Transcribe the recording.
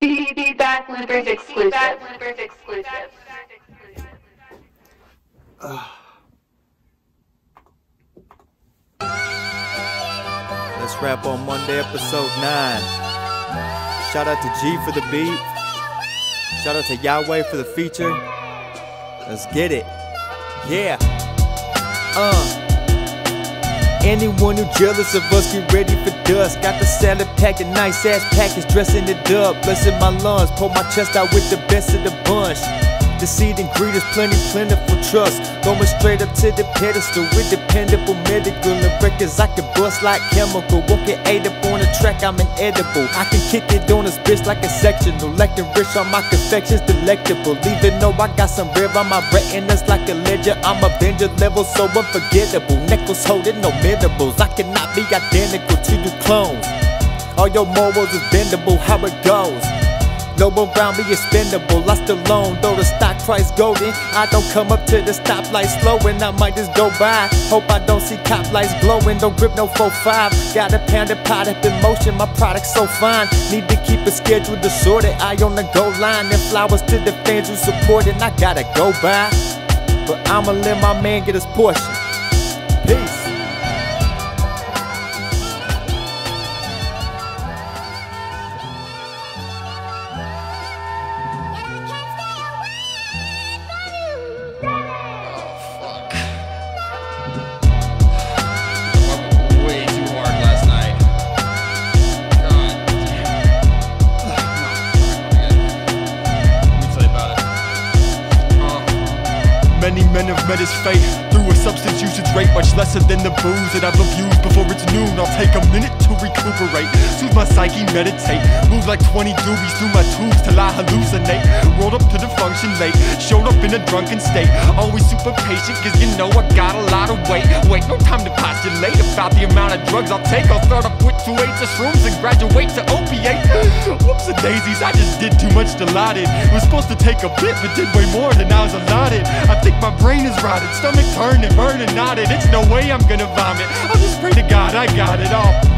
Feedback Loopers exclusive. Let's rap on Monday, episode 9. Shout out to G for the beat. Shout out to Yahweh for the feature. Let's get it. Yeah. Anyone who jealous of us, get ready for dust. Got the salad packed, a nice ass package, dressing it up. Blessing my lungs, pull my chest out with the best of the bunch. The seed and greed is plentiful trust. Going straight up to the pedestal with dependable medical and records I can bust like chemical. Won't get ate up on the track, I'm inedible. I can kick it on this bitch like a sectional. Acting rich on my confections, delectable. Even though I got some rare on my retinas like a ledger, I'm Avenger level, so unforgettable. Necklace holding no minerals, I cannot be identical to you clones. All your morals is bendable, how it goes. No one around me expendable, I still own, though the stock price golden. I don't come up to the stoplight slowing, I might just go by. Hope I don't see cop lights glowing, don't grip no 4-5. Got a pounded pot up in motion, my product's so fine. Need to keep it scheduled assorted, eye on the goal line. And flowers to the fans who support it, I gotta go by. But I'ma let my man get his portion. Peace. Many men have met his fate through a substance usage rate much lesser than the booze that I've abused. Before it's noon, I'll take a minute to recuperate, soothe my psyche, meditate, move like 20 doobies through my tubes till I hallucinate. Rolled up to the function late, showed up in a drunken state, always super patient cause you know I got a lot of weight. Wait, no time to postulate about the amount of drugs I'll take. I'll start up with 2 8s of shrooms and graduate to opiate. Whoops a daisies, I just did too much Dilaudid. Was supposed to take a bit but did way more than I was allotted. I think my brain is rotted, stomach turning, burning, knotted. It's no way I'm gonna vomit, I'll just pray to God I got it all.